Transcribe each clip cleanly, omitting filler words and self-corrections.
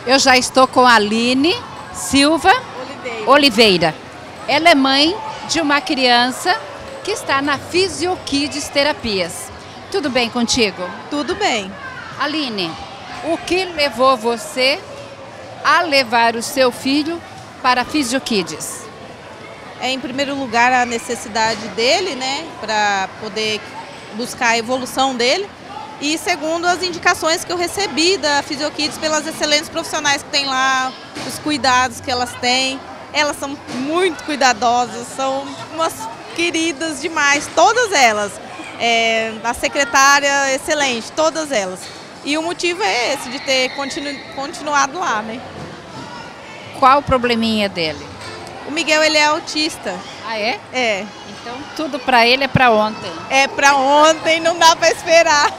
Eu já estou com a Aline Silva Oliveira. Ela é mãe de uma criança que está na Fisiokids Terapias. Tudo bem contigo? Tudo bem. Aline, o que levou você a levar o seu filho para a Fisiokids? Em primeiro lugar, a necessidade dele, né, para poder buscar a evolução dele. E segundo, as indicações que eu recebi da Fisiokids pelas excelentes profissionais que tem lá, os cuidados que elas têm. Elas são muito cuidadosas, são umas queridas demais, todas elas. A secretária, excelente, todas elas. E o motivo é esse, de ter continuado lá, né? Qual o probleminha dele? O Miguel, ele é autista. Ah, é? É. Então tudo para ele é para ontem. É para ontem, não dá para esperar.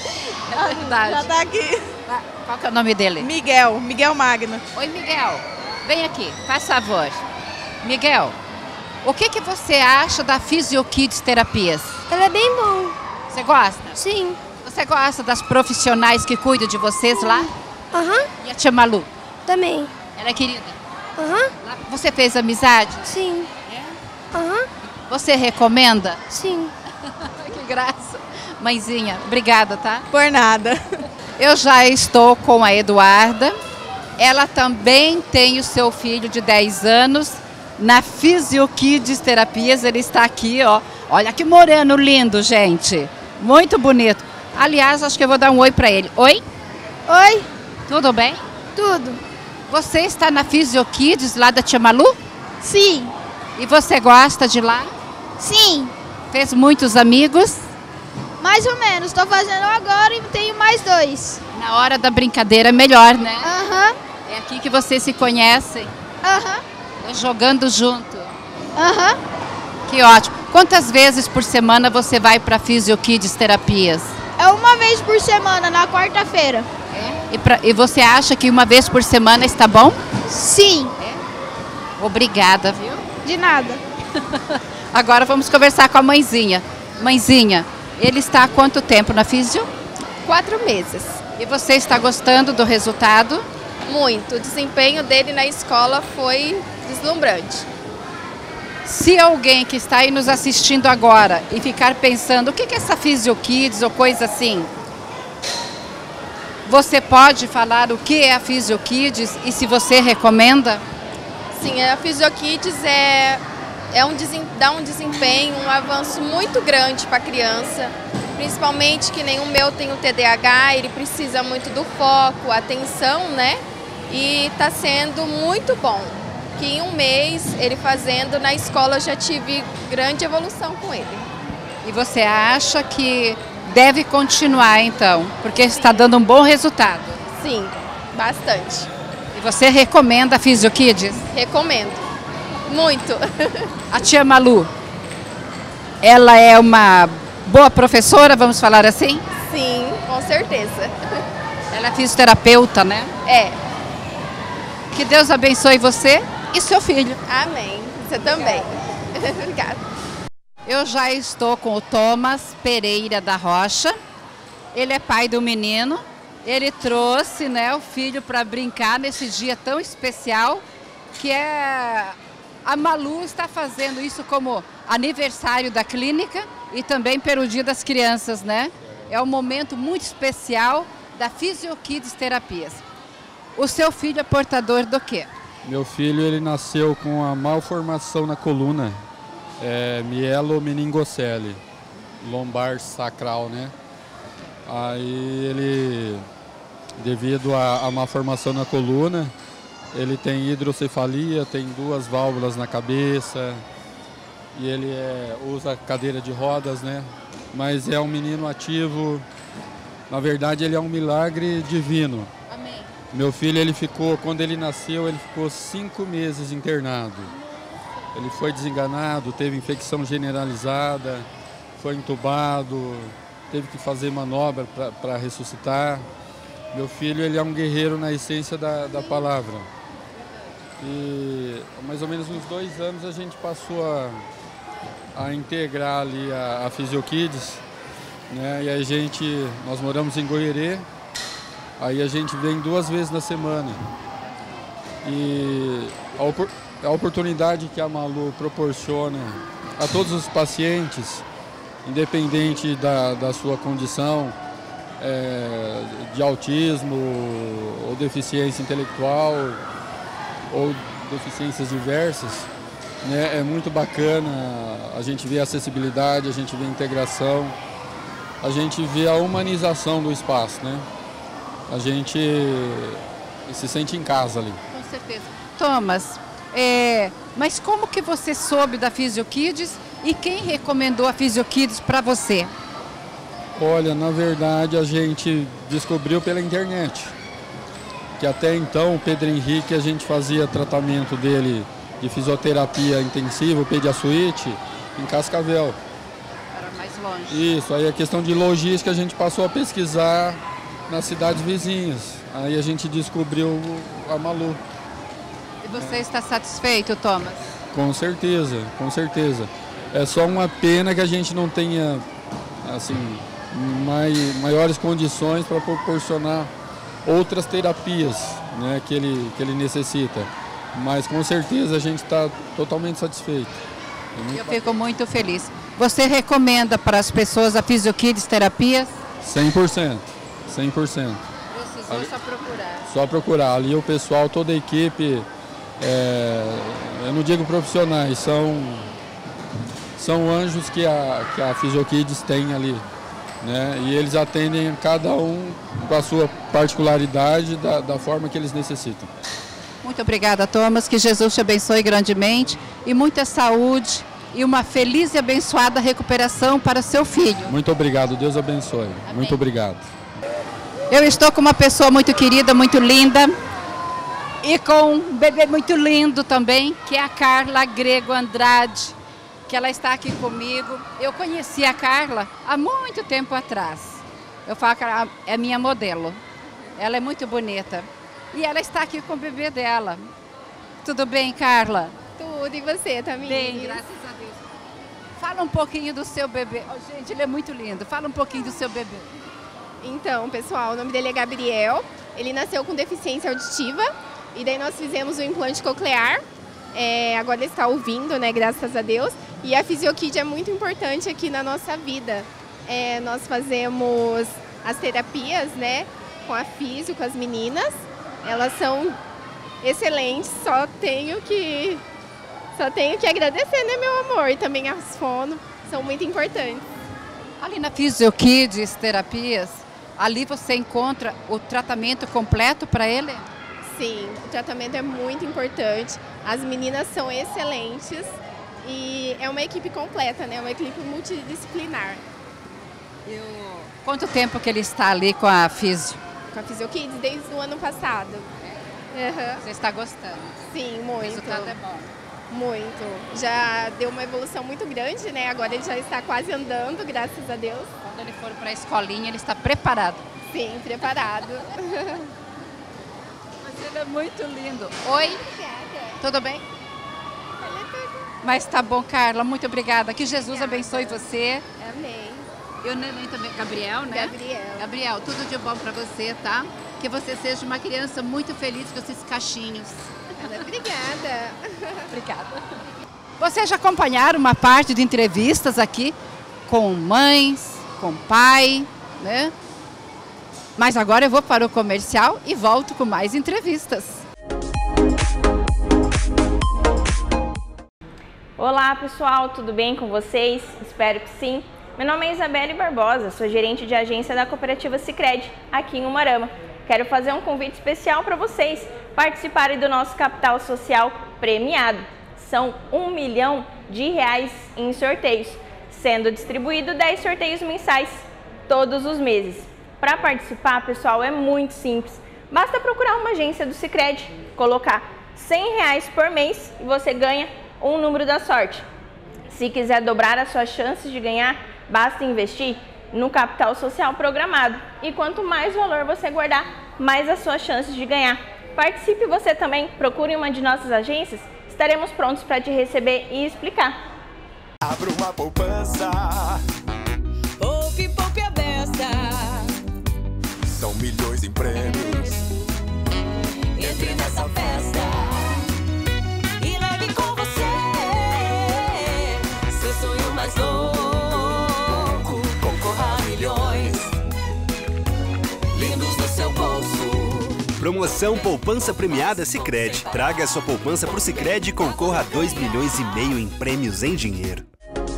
É verdade. Já tá aqui. Qual que é o nome dele? Miguel Magno. Oi, Miguel. Vem aqui, faz favor. Miguel, o que você acha da Fisiokids Terapias? Ela é bem bom. Você gosta? Sim. Você gosta das profissionais que cuidam de vocês lá? Aham. E a tia Malu? Também. Ela é querida? Aham. Você fez amizade? Sim. Aham. Você recomenda? Sim. Que graça. Mãezinha, obrigada, tá? Por nada. Eu já estou com a Eduarda. Ela também tem o seu filho de 10 anos na Fisiokids Terapias. Ele está aqui, ó. Olha que moreno lindo, gente. Muito bonito. Aliás, acho que eu vou dar um oi para ele. Oi? Oi. Tudo bem? Tudo. Você está na Fisiokids lá da tia Malu? Sim. E você gosta de lá? Sim. Fez muitos amigos? Mais ou menos. Estou fazendo agora e tenho mais 2. Na hora da brincadeira é melhor, né? Aham. É aqui que vocês se conhecem. Aham. Jogando junto. Aham. Que ótimo. Quantas vezes por semana você vai para Fisiokids Terapias? É uma vez por semana, na quarta-feira. E você acha que uma vez por semana está bom? Sim. Obrigada, viu? De nada. Agora vamos conversar com a mãezinha. Mãezinha, ele está há quanto tempo na Fisio? 4 meses. E você está gostando do resultado? Muito. O desempenho dele na escola foi deslumbrante. Se alguém que está aí nos assistindo agora e ficar pensando o que é essa Fisiokids ou coisa assim, você pode falar o que é a Fisiokids e se você recomenda? Sim, a Fisiokids dá um desempenho, um avanço muito grande para a criança, principalmente que nem o meu tem o TDAH, ele precisa muito do foco, atenção, né? E está sendo muito bom. Que em um mês, ele fazendo na escola, eu já tive grande evolução com ele. E você acha que deve continuar então, porque está dando um bom resultado? Sim, bastante. E você recomenda a Fisiokids? Recomendo. Muito. A tia Malu, ela é uma boa professora, vamos falar assim? Sim, com certeza. Ela é fisioterapeuta, né? É. Que Deus abençoe você e seu filho. Amém. Você também. Obrigada. Eu já estou com o Thomas Pereira da Rocha. Ele é pai do menino. Ele trouxe, né, o filho para brincar nesse dia tão especial que é a Malu está fazendo isso como aniversário da clínica e também pelo Dia das Crianças, né? É um momento muito especial da Fisiokids Terapias. O seu filho é portador do quê? Meu filho, ele nasceu com a malformação na coluna, mielomeningocele, lombar sacral, né? Aí ele, devido à malformação na coluna, ele tem hidrocefalia, tem 2 válvulas na cabeça e ele usa cadeira de rodas, né? Mas é um menino ativo, na verdade ele é um milagre divino. Amém. Meu filho, quando ele nasceu, ele ficou 5 meses internado. Ele foi desenganado, teve infecção generalizada, foi entubado, teve que fazer manobra para ressuscitar. Meu filho, ele é um guerreiro na essência da palavra. E mais ou menos uns 2 anos a gente passou a integrar ali a Fisiokids, né? E nós moramos em Goierê Aí a gente vem 2 vezes na semana. E a oportunidade que a Malu proporciona a todos os pacientes, independente da sua condição de autismo ou deficiência intelectual ou deficiências diversas, né, é muito bacana. A gente vê a acessibilidade, a gente vê a integração, a gente vê a humanização do espaço, né? A gente se sente em casa ali. Com certeza. Thomas, mas como que você soube da PhysioKids e quem recomendou a PhysioKids para você? Olha, na verdade a gente descobriu pela internet, que até então o Pedro Henrique, a gente fazia tratamento dele de fisioterapia intensiva, o Pediasuite, em Cascavel. Era mais longe. Isso, aí a questão de logística a gente passou a pesquisar nas cidades vizinhas. Aí a gente descobriu a Malu. E você está satisfeito, Thomas? Com certeza, com certeza. É só uma pena que a gente não tenha, assim, maiores condições para proporcionar outras terapias, né, que ele necessita. Mas com certeza a gente está totalmente satisfeito. Eu fico muito feliz. Você recomenda para as pessoas a PhysioKids terapias? 100%, 100%. Precisou só procurar. Só procurar. Ali o pessoal, toda a equipe, eu não digo profissionais, são anjos que a PhysioKids tem ali, né? E eles atendem cada um com a sua particularidade, da forma que eles necessitam. Muito obrigada, Thomas. Que Jesus te abençoe grandemente e muita saúde e uma feliz e abençoada recuperação para seu filho. Muito obrigado. Deus abençoe. Amém. Muito obrigado. Eu estou com uma pessoa muito querida, muito linda e com um bebê muito lindo também, que é a Carla Grego Andrade, que ela está aqui comigo. Eu conheci a Carla há muito tempo atrás. Eu falo que ela é minha modelo. Ela é muito bonita. E ela está aqui com o bebê dela. Tudo bem, Carla? Tudo, e você, Tamires? Bem, graças a Deus. Fala um pouquinho do seu bebê. Oh, gente, ele é muito lindo. Fala um pouquinho do seu bebê. Então, pessoal, o nome dele é Gabriel. Ele nasceu com deficiência auditiva e daí nós fizemos o implante coclear. Agora ele está ouvindo, né, graças a Deus. E a PhysioKids é muito importante aqui na nossa vida. Nós fazemos as terapias, né, com a físio, com as meninas. Elas são excelentes, só tenho que agradecer, né, meu amor? E também as fono, são muito importantes. Ali na PhysioKids Terapias, ali você encontra o tratamento completo para ele? Sim, o tratamento é muito importante. As meninas são excelentes e é uma equipe completa, né? Uma equipe multidisciplinar. Quanto tempo que ele está ali com a Physio? Com a PhysioKids desde o ano passado. Uhum. Você está gostando? Sim, muito. O resultado é bom. Muito. Já deu uma evolução muito grande, né? Agora ele já está quase andando, graças a Deus. Quando ele for para a escolinha, ele está preparado. Sim, preparado. Mas ele é muito lindo. Oi? Obrigada. Tudo bem? Olha tudo. Mas tá bom, Carla. Muito obrigada. Que Jesus abençoe você. Amém. E o neném também, Gabriel, né? Gabriel, tudo de bom para você, tá? Que você seja uma criança muito feliz com esses cachinhos. Obrigada. Obrigada. Vocês já acompanharam uma parte de entrevistas aqui com mães, com pai, né? Mas agora eu vou para o comercial e volto com mais entrevistas. Olá pessoal, tudo bem com vocês? Espero que sim. Meu nome é Isabelle Barbosa, sou gerente de agência da cooperativa Sicredi, aqui em Umuarama. Quero fazer um convite especial para vocês participarem do nosso Capital Social premiado. São R$1 milhão em sorteios, sendo distribuído 10 sorteios mensais todos os meses. Para participar, pessoal, é muito simples. Basta procurar uma agência do Sicredi, colocar R$100 por mês e você ganha um número da sorte. Se quiser dobrar as suas chances de ganhar, basta investir no Capital Social programado. E quanto mais valor você guardar, mais as suas chances de ganhar. Participe você também, procure uma de nossas agências, estaremos prontos para te receber e explicar. Abra uma poupança. Poupe, poupe a beça. São milhões em prêmios. Entre nessa festa e leve com você seu sonho mais louco. Concorra a milhões lindos no seu bolso. Promoção Poupança Premiada Sicredi. Traga sua poupança pro Sicredi e concorra a 2,5 milhões em prêmios em dinheiro.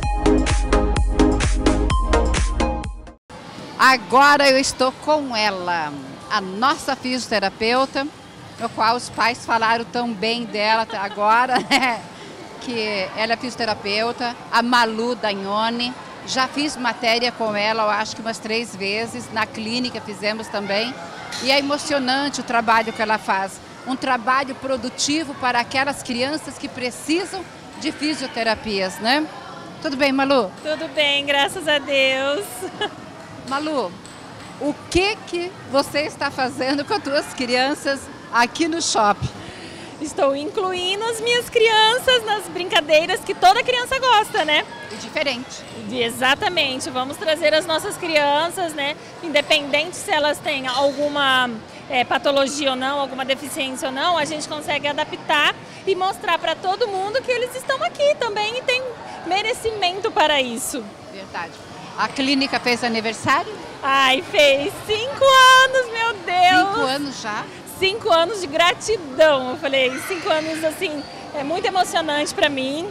Agora eu estou com ela, a nossa fisioterapeuta, no qual os pais falaram tão bem dela até agora, né? Que ela é fisioterapeuta, a Malu Dagnoni. Já fiz matéria com ela, eu acho que umas 3 vezes, na clínica fizemos também. E é emocionante o trabalho que ela faz, um trabalho produtivo para aquelas crianças que precisam de fisioterapias, né? Tudo bem, Malu? Tudo bem, graças a Deus. Malu, o que você está fazendo com as suas crianças aqui no shopping? Estou incluindo as minhas crianças nas brincadeiras que toda criança gosta, né? E diferente. Exatamente, vamos trazer as nossas crianças, né? Independente se elas têm alguma patologia ou não, alguma deficiência ou não, a gente consegue adaptar e mostrar para todo mundo que eles estão aqui também e tem merecimento para isso. Verdade. A clínica fez aniversário? Ai, fez 5 anos, meu Deus! 5 anos já? 5 anos de gratidão, eu falei, 5 anos assim, é muito emocionante para mim.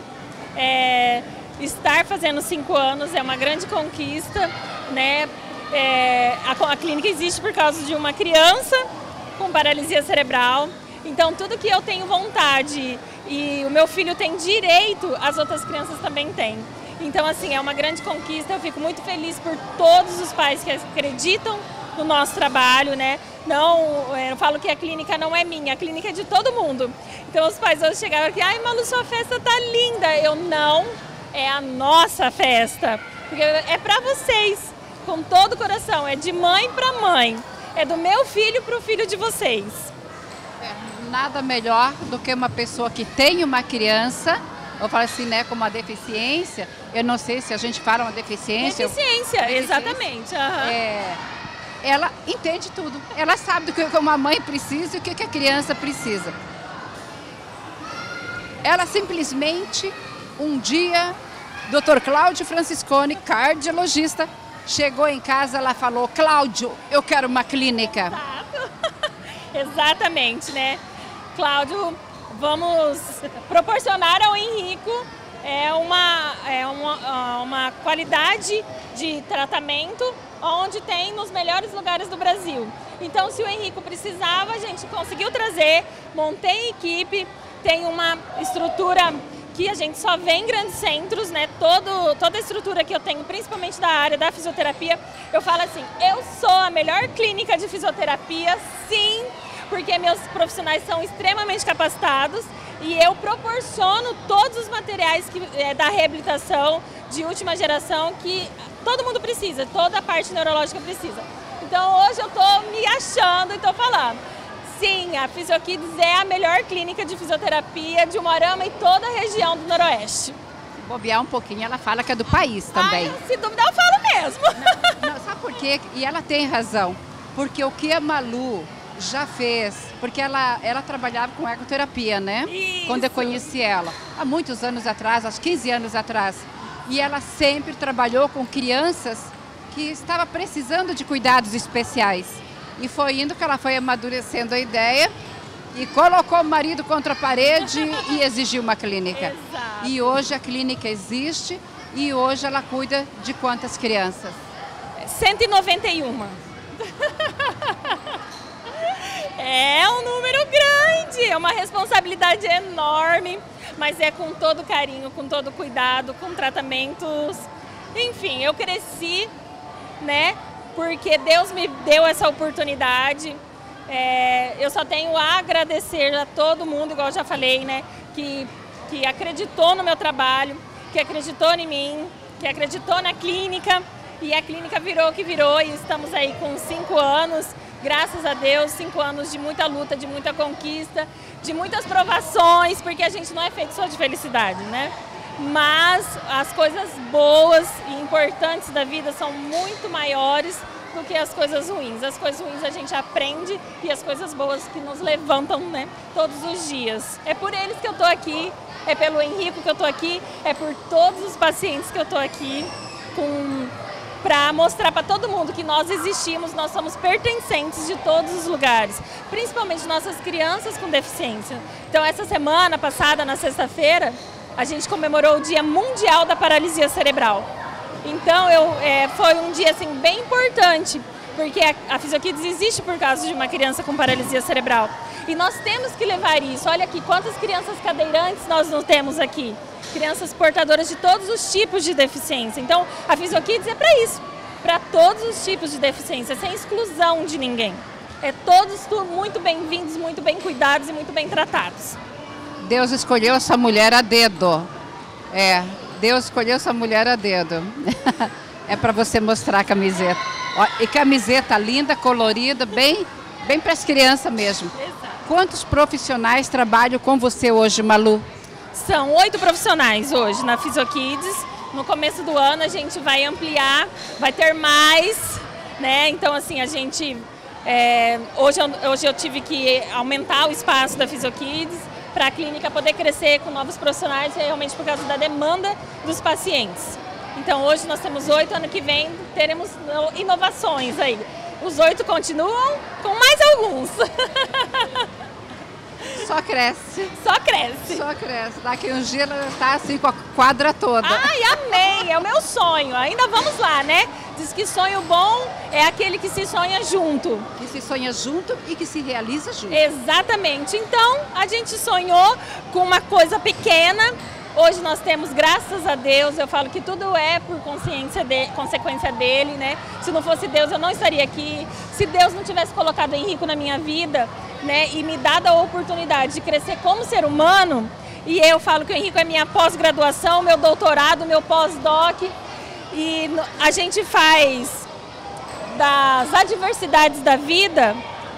Estar fazendo 5 anos é uma grande conquista, né? A clínica existe por causa de uma criança com paralisia cerebral, então tudo que eu tenho vontade e o meu filho tem direito, as outras crianças também têm. Então assim, é uma grande conquista, eu fico muito feliz por todos os pais que acreditam no nosso trabalho, né? Não, eu falo que a clínica não é minha, a clínica é de todo mundo. Então os pais hoje chegaram aqui, ai Malu, sua festa tá linda. Eu não, é a nossa festa, porque é pra vocês, com todo o coração, é de mãe pra mãe, é do meu filho pro filho de vocês. Nada melhor do que uma pessoa que tem uma criança, eu falo assim, né, com uma deficiência, eu não sei se a gente fala uma deficiência. Deficiência, exatamente. Uhum. Ela entende tudo, ela sabe do que uma mãe precisa e o que a criança precisa. Ela simplesmente, um dia, Dr. Cláudio Franciscone, cardiologista, chegou em casa, ela falou, Cláudio, eu quero uma clínica. Exatamente, né? Cláudio, vamos proporcionar ao Henrico uma qualidade de tratamento onde tem nos melhores lugares do Brasil. Então, se o Henrico precisava, a gente conseguiu trazer, montei equipe, tem uma estrutura que a gente só vê em grandes centros, né? Toda a estrutura que eu tenho, principalmente da área da fisioterapia, eu falo assim, eu sou a melhor clínica de fisioterapia, sim, porque meus profissionais são extremamente capacitados e eu proporciono todos os materiais da reabilitação de última geração que todo mundo precisa, toda a parte neurológica precisa. Então hoje eu estou me achando e estou falando, sim, a Fisiokids é a melhor clínica de fisioterapia de Umuarama e toda a região do Noroeste. Se bobear um pouquinho, ela fala que é do país também. Se duvidar, eu falo mesmo. Não, sabe por quê? E ela tem razão, porque o que a Malu já fez, porque ela trabalhava com ergoterapia, né? Isso. Quando eu conheci ela, há muitos anos atrás, acho 15 anos atrás. E ela sempre trabalhou com crianças que estavam precisando de cuidados especiais. E foi indo que ela foi amadurecendo a ideia e colocou o marido contra a parede e exigiu uma clínica. Exato. E hoje a clínica existe e hoje ela cuida de quantas crianças? 191. É um número grande, é uma responsabilidade enorme, mas é com todo carinho, com todo cuidado, com tratamentos. Enfim, eu cresci, né, porque Deus me deu essa oportunidade. Eu só tenho a agradecer a todo mundo, igual eu já falei, né, que acreditou no meu trabalho, que acreditou em mim, que acreditou na clínica, e a clínica virou o que virou, e estamos aí com 5 anos. Graças a Deus, 5 anos de muita luta, de muita conquista, de muitas provações, porque a gente não é feito só de felicidade, né? Mas as coisas boas e importantes da vida são muito maiores do que as coisas ruins. As coisas ruins a gente aprende e as coisas boas que nos levantam, né, todos os dias. É por eles que eu tô aqui, é pelo Henrico que eu tô aqui, é por todos os pacientes que eu tô aqui, para mostrar para todo mundo que nós existimos, nós somos pertencentes de todos os lugares, principalmente nossas crianças com deficiência. Então, essa semana passada, na sexta-feira, a gente comemorou o Dia Mundial da Paralisia Cerebral. Então, foi um dia assim, bem importante, porque a Fisiokids existe por causa de uma criança com paralisia cerebral. E nós temos que levar isso. Olha aqui, quantas crianças cadeirantes nós não temos aqui. Crianças portadoras de todos os tipos de deficiência. Então, a Fisiokids é para isso, para todos os tipos de deficiência, sem exclusão de ninguém. Todos muito bem-vindos, muito bem cuidados e muito bem tratados. Deus escolheu essa mulher a dedo. Deus escolheu essa mulher a dedo. É para você mostrar a camiseta. E camiseta linda, colorida, bem para as crianças mesmo. Exato. Quantos profissionais trabalham com você hoje, Malu? São 8 profissionais hoje na Fisiokids. No começo do ano a gente vai ampliar, vai ter mais, né? Então assim, a gente... hoje eu tive que aumentar o espaço da Fisiokids para a clínica poder crescer com novos profissionais, realmente por causa da demanda dos pacientes. Então hoje nós temos 8, ano que vem teremos inovações aí. Os 8 continuam com mais alguns. Só cresce. Só cresce. Só cresce. Daqui uns dias ela está assim com a quadra toda. Ai, amei! É o meu sonho. Ainda vamos lá, né? Diz que sonho bom é aquele que se sonha junto. Que se sonha junto e que se realiza junto. Exatamente. Então, a gente sonhou com uma coisa pequena. Hoje nós temos, graças a Deus, eu falo que tudo é por consequência dele, né? Se não fosse Deus, eu não estaria aqui. Se Deus não tivesse colocado o Henrico na minha vida, né, e me dado a oportunidade de crescer como ser humano, e eu falo que o Henrico é minha pós-graduação, meu doutorado, meu pós-doc, e a gente faz das adversidades da vida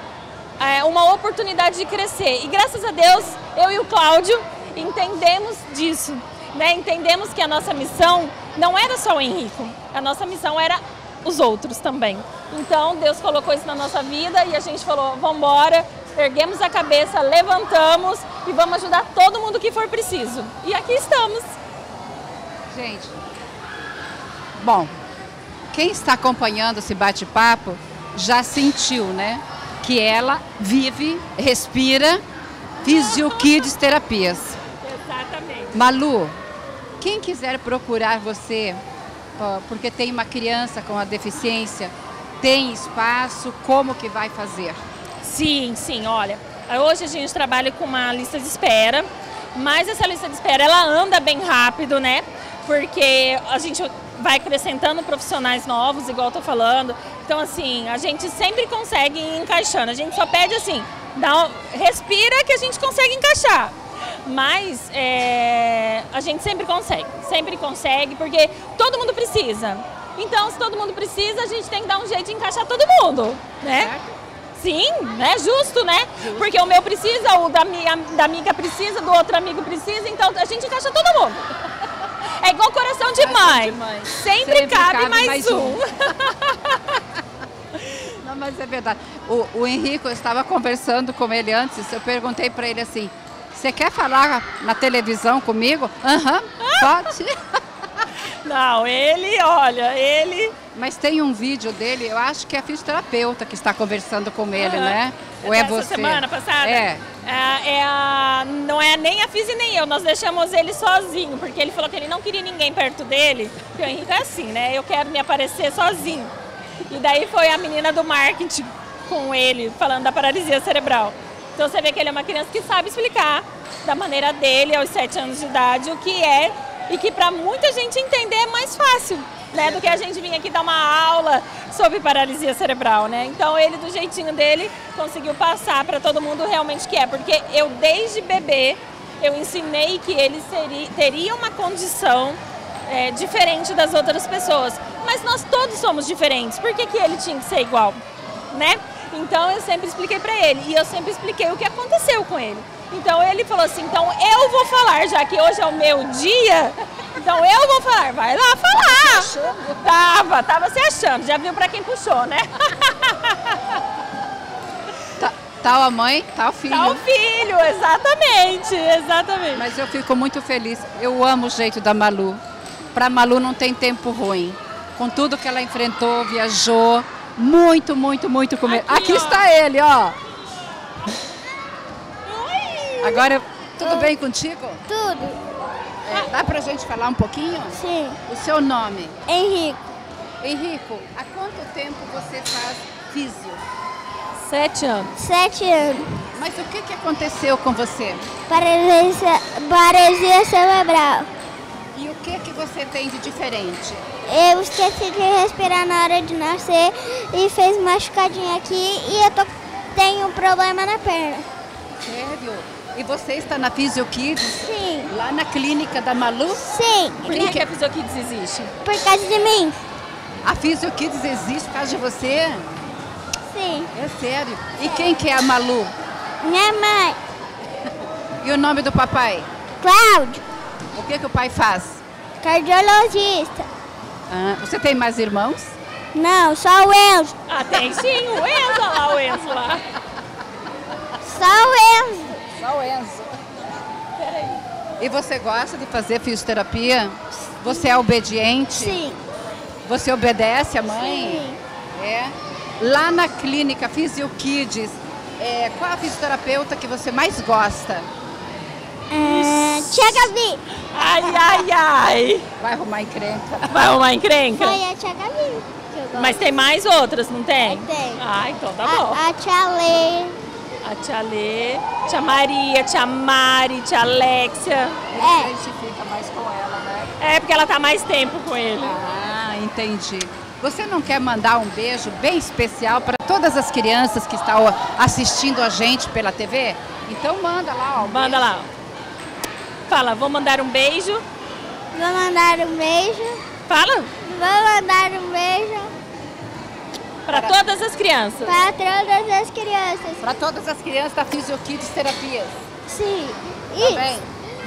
uma oportunidade de crescer. E graças a Deus, eu e o Cláudio entendemos disso, né? Entendemos que a nossa missão não era só o Henrico, a nossa missão era os outros também. Então Deus colocou isso na nossa vida e a gente falou, vamos embora, erguemos a cabeça, levantamos e vamos ajudar todo mundo que for preciso. E aqui estamos. Gente, bom, quem está acompanhando esse bate-papo já sentiu, né? Que ela vive, respira Fisiokids Terapias. Exatamente. Malu, quem quiser procurar você, porque tem uma criança com a deficiência, tem espaço, como que vai fazer? Sim, olha, hoje a gente trabalha com uma lista de espera, mas essa lista de espera ela anda bem rápido, né? Porque a gente vai acrescentando profissionais novos, igual eu tô falando. Então assim, a gente sempre consegue ir encaixando, a gente só pede assim, respira que a gente consegue encaixar. Mas a gente sempre consegue, porque todo mundo precisa. Então, se todo mundo precisa, a gente tem que dar um jeito de encaixar todo mundo, né? Certo. Sim, é justo, né? Justo. Porque o meu precisa, o da amiga precisa, do outro amigo precisa, então a gente encaixa todo mundo. É igual coração de mãe. Sempre cabe mais um. Não, mas é verdade. O Henrico, eu estava conversando com ele antes, eu perguntei para ele assim, você quer falar na televisão comigo? Aham, pode. Não, ele... Mas tem um vídeo dele, eu acho que é a fisioterapeuta que está conversando com ele, né? Ou é você? Semana passada? É. Não é nem a Fisi nem eu, nós deixamos ele sozinho, porque ele falou que ele não queria ninguém perto dele, porque o Henrique é assim, né? Eu quero me aparecer sozinho. E daí foi a menina do marketing com ele, falando da paralisia cerebral. Então você vê que ele é uma criança que sabe explicar da maneira dele, aos 7 anos de idade, o que é, e que para muita gente entender é mais fácil, né, do que a gente vir aqui dar uma aula sobre paralisia cerebral, né? Então ele, do jeitinho dele, conseguiu passar para todo mundo realmente o que é, porque eu desde bebê, eu ensinei que ele teria uma condição diferente das outras pessoas, mas nós todos somos diferentes, por que ele tinha que ser igual, né? Então eu sempre expliquei para ele, e eu sempre expliquei o que aconteceu com ele. Então ele falou assim, então eu vou falar, já que hoje é o meu dia, então eu vou falar. Vai lá falar. Tava se achando, já viu pra quem puxou, né? Tal a mãe, tal o filho. Tal o filho, exatamente. Mas eu fico muito feliz. Eu amo o jeito da Malu. Pra Malu não tem tempo ruim. Com tudo que ela enfrentou, viajou. Muito com medo. Aqui está ele, ó. Oi. Agora, tudo bem contigo? Tudo. Dá pra gente falar um pouquinho? Sim. O seu nome? Henrico. Henrico, há quanto tempo você faz físio? 7 anos. 7 anos. Mas o que aconteceu com você? Paralisia cerebral. E o que você tem de diferente? Eu esqueci de respirar na hora de nascer e fez machucadinho aqui e eu tenho um problema na perna. Sério? E você está na Physio Kids? Sim. Lá na clínica da Malu? Sim. Por que a Physio Kids existe? Por causa de mim. A Physio Kids existe por causa de você? Sim. É sério? E quem que é a Malu? Minha mãe. E o nome do papai? Cláudio. O que o pai faz? Cardiologista. Você tem mais irmãos? Não, só o Enzo. Ah, tem sim, o Enzo, olha lá o Enzo lá. Só o Enzo. Só o Enzo. Peraí. E você gosta de fazer fisioterapia? Você é obediente? Sim. Você obedece a mãe? Sim. É? Lá na clínica Physio Kids, qual a fisioterapeuta que você mais gosta? Tia Gabi. Ai. Vai arrumar encrenca. Vai arrumar encrenca? Foi a tia Gabi que eu gosto. Mas tem mais outras, não tem? Tem. Ah, então tá bom. A tia Lê. A tia Lê, tia Maria, tia Mari, tia Alexia. A gente fica mais com ela, né? É, porque ela tá mais tempo com ele. Ah, entendi. Você não quer mandar um beijo bem especial para todas as crianças que estão assistindo a gente pela TV? Então manda lá, ó. Manda lá. Fala, vou mandar um beijo. Vou mandar um beijo. Fala. Vou mandar um beijo. Para todas as crianças. Para todas as crianças. Para todas as crianças da Physio Kids Terapias. Sim. Tá bem?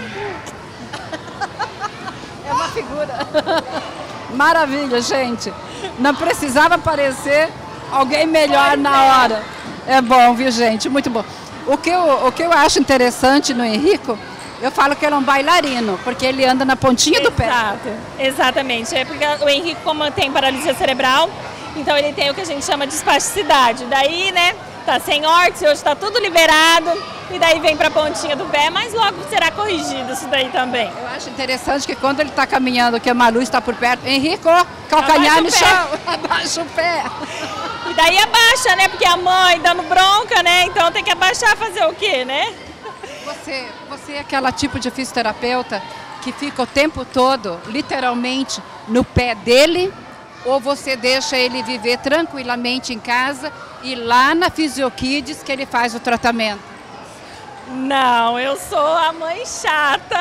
É uma figura. Maravilha, gente. Não precisava aparecer alguém melhor na hora. É bom, viu, gente? Muito bom. O que eu acho interessante no Henrico, eu falo que ele é um bailarino, porque ele anda na pontinha do pé. Exatamente. É porque o Henrico, como tem paralisia cerebral, então ele tem o que a gente chama de espasticidade. Daí, né, tá sem órtese, hoje tá tudo liberado, e daí vem pra pontinha do pé, mas logo será corrigido isso daí também. Eu acho interessante que quando ele tá caminhando, que a Malu está por perto, Henrico, calcanhar no chão, abaixa o pé. E daí abaixa, né, porque a mãe dando bronca, né, então tem que abaixar, fazer o quê, né? Você é aquela tipo de fisioterapeuta que fica o tempo todo, literalmente, no pé dele, ou você deixa ele viver tranquilamente em casa e lá na Physio Kids que ele faz o tratamento? Não, eu sou a mãe chata.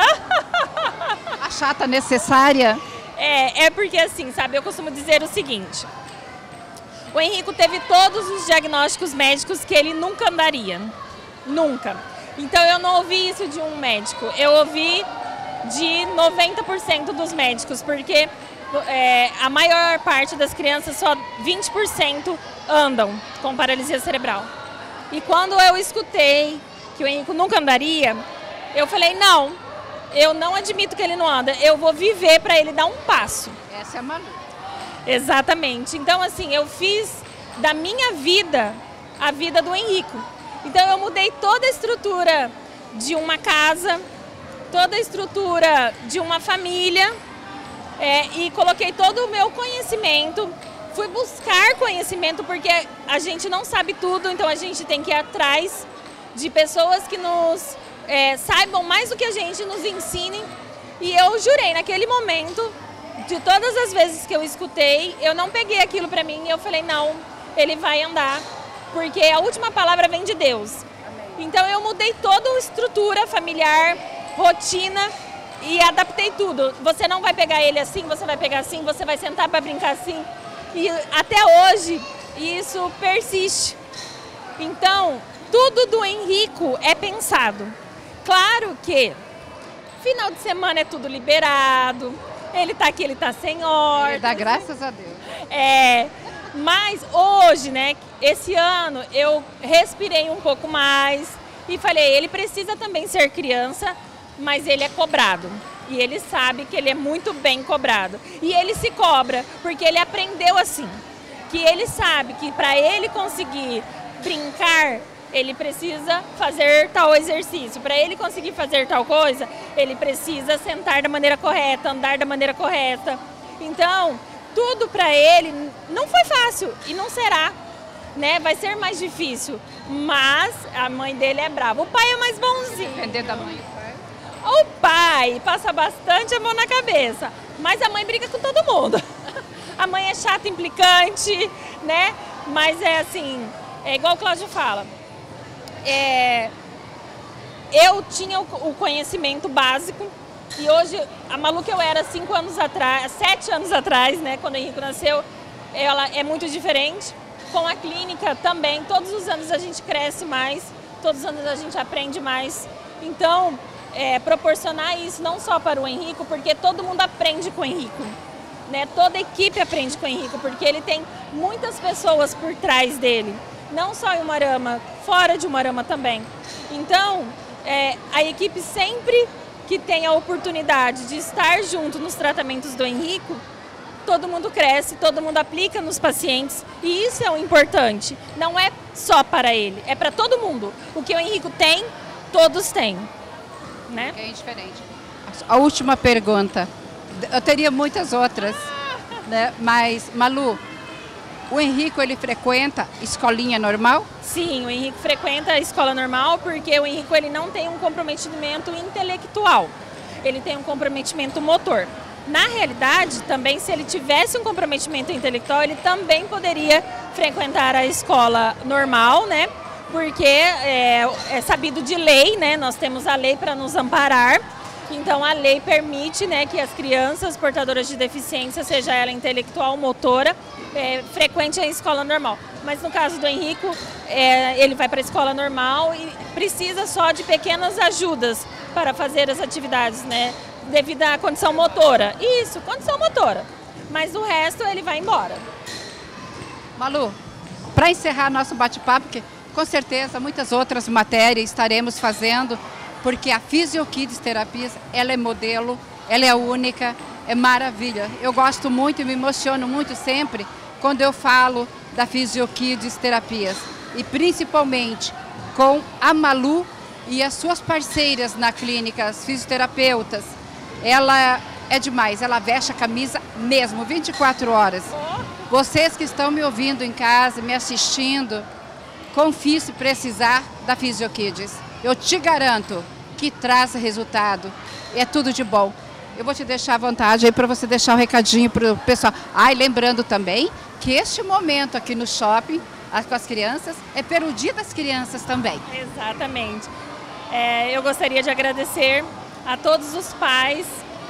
A chata necessária? É porque assim, sabe, eu costumo dizer o seguinte. O Henrico teve todos os diagnósticos médicos que ele nunca andaria. Nunca. Então eu não ouvi isso de um médico. Eu ouvi de 90% dos médicos, porque a maior parte das crianças, só 20% andam com paralisia cerebral. E quando eu escutei que o Henrico nunca andaria, eu falei, não, eu não admito que ele não anda, eu vou viver para ele dar um passo. Essa é a Malu. Exatamente. Então, assim, eu fiz da minha vida a vida do Henrico. Então, eu mudei toda a estrutura de uma casa, toda a estrutura de uma família, e coloquei todo o meu conhecimento. Fui buscar conhecimento, porque a gente não sabe tudo, então a gente tem que ir atrás de pessoas que nos saibam mais do que a gente, nos ensinem. E eu jurei naquele momento, de todas as vezes que eu escutei, eu não peguei aquilo pra mim e eu falei, não, ele vai andar, porque a última palavra vem de Deus. Amém. Então eu mudei toda a estrutura familiar, rotina e adaptei tudo. Você não vai pegar ele assim, você vai pegar assim, você vai sentar para brincar assim. E até hoje isso persiste. Então, tudo do Henrico é pensado. Claro que final de semana é tudo liberado, ele tá aqui, ele tá sem ordem. Dá graças a Deus. Mas hoje, né, esse ano eu respirei um pouco mais e falei, ele precisa também ser criança, mas ele é cobrado. E ele sabe que ele é muito bem cobrado. E ele se cobra, porque ele aprendeu assim. Que ele sabe que para ele conseguir brincar, ele precisa fazer tal exercício. Para ele conseguir fazer tal coisa, ele precisa sentar da maneira correta, andar da maneira correta. Então, tudo para ele não foi fácil e não será, né? Vai ser mais difícil. Mas a mãe dele é brava. O pai é mais bonzinho. Depender da mãe. O pai passa bastante a mão na cabeça, mas a mãe briga com todo mundo. A mãe é chata, implicante, né? Mas é assim, é igual o Cláudio fala. Eu tinha o conhecimento básico e hoje, a Malu que eu era 5 anos atrás, 7 anos atrás, né? Quando o Henrico nasceu, ela é muito diferente. Com a clínica também, todos os anos a gente cresce mais, todos os anos a gente aprende mais. Então, proporcionar isso não só para o Henrico, porque todo mundo aprende com o Henrico, né? Toda a equipe aprende com o Henrico, porque ele tem muitas pessoas por trás dele, não só em Umuarama, fora de Umuarama também. Então, a equipe sempre que tem a oportunidade de estar junto nos tratamentos do Henrico, todo mundo cresce, todo mundo aplica nos pacientes e isso é o importante. Não é só para ele, é para todo mundo. O que o Henrico tem, todos têm. Né? É diferente. A última pergunta. Eu teria muitas outras, né? Mas, Malu, o Henrico, ele frequenta escolinha normal? Sim, o Henrico frequenta a escola normal porque o Henrico ele não tem um comprometimento intelectual. Ele tem um comprometimento motor. Na realidade, também, se ele tivesse um comprometimento intelectual, ele também poderia frequentar a escola normal, né? Porque é sabido de lei, né? Nós temos a lei para nos amparar. Então, a lei permite, né, que as crianças portadoras de deficiência, seja ela intelectual ou motora, frequente a escola normal. Mas no caso do Henrico, ele vai para a escola normal e precisa só de pequenas ajudas para fazer as atividades, né? Devido à condição motora. Isso, condição motora. Mas o resto ele vai embora. Malu, para encerrar nosso bate-papo, porque com certeza muitas outras matérias estaremos fazendo, porque a Fisiokids Terapias, ela é modelo, ela é única, é maravilha. Eu gosto muito e me emociono muito sempre quando eu falo da Fisiokids Terapias. E principalmente com a Malu e as suas parceiras na clínica, as fisioterapeutas. Ela é demais, ela veste a camisa mesmo, 24 horas. Vocês que estão me ouvindo em casa, me assistindo, confie se precisar da Fisiokids. Eu te garanto que traz resultado. É tudo de bom. Eu vou te deixar à vontade aí para você deixar um recadinho para o pessoal. Lembrando também que este momento aqui no shopping, com as crianças, é pelo Dia das Crianças também. Exatamente. Eu gostaria de agradecer a todos os pais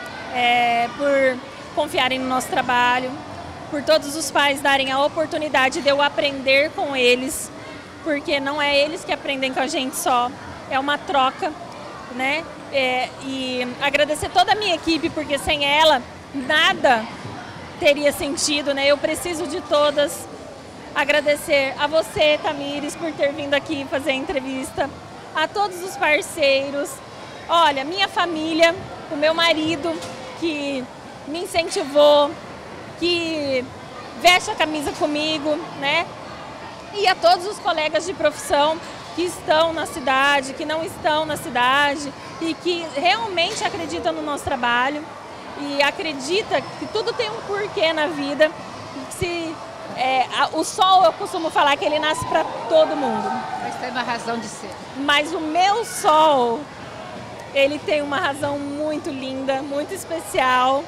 por confiarem no nosso trabalho, por todos os pais darem a oportunidade de eu aprender com eles, porque não é eles que aprendem com a gente só, é uma troca, né? E agradecer toda a minha equipe, porque sem ela nada teria sentido, né? Eu preciso de todas. Agradecer a você, Tamires, por ter vindo aqui fazer a entrevista, a todos os parceiros, olha, minha família, o meu marido que me incentivou, que veste a camisa comigo, né? E a todos os colegas de profissão que estão na cidade, que não estão na cidade e que realmente acreditam no nosso trabalho e acredita que tudo tem um porquê na vida. O sol, eu costumo falar que ele nasce para todo mundo. Mas tem uma razão de ser. Mas o meu sol, ele tem uma razão muito linda, muito especial.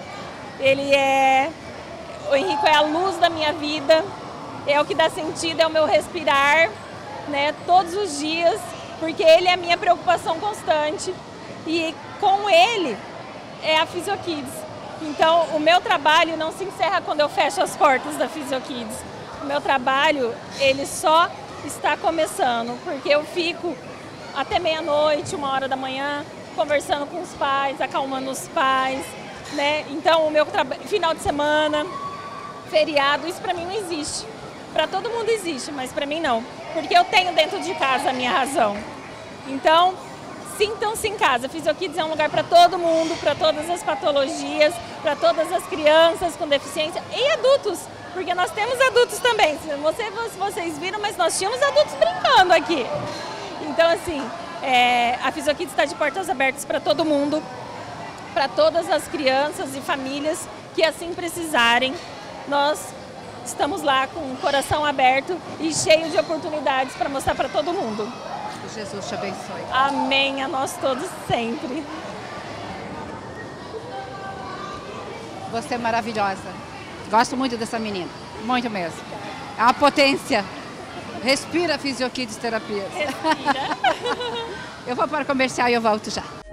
O Henrico é a luz da minha vida, é o que dá sentido, é o meu respirar, né, todos os dias, porque ele é a minha preocupação constante e com ele é a Fisiokids. Então, o meu trabalho não se encerra quando eu fecho as portas da Fisiokids. O meu trabalho, ele só está começando, porque eu fico até meia-noite, 1h da manhã, conversando com os pais, acalmando os pais, né? Então, o meu final de semana, feriado, isso para mim não existe. Para todo mundo existe, mas para mim não, porque eu tenho dentro de casa a minha razão. Então, sintam-se em casa. Fisiokids é um lugar para todo mundo, para todas as patologias, para todas as crianças com deficiência e adultos, porque nós temos adultos também. Vocês viram, mas nós tínhamos adultos brincando aqui. Então, assim, a Fisiokids está de portas abertas para todo mundo, para todas as crianças e famílias que assim precisarem. Nós estamos lá com o coração aberto e cheio de oportunidades para mostrar para todo mundo. Que Jesus te abençoe. Amém, a nós todos sempre. Você é maravilhosa. Gosto muito dessa menina, muito mesmo. É uma potência. Respira Fisiokids Terapias. Respira. Eu vou para o comercial e eu volto já.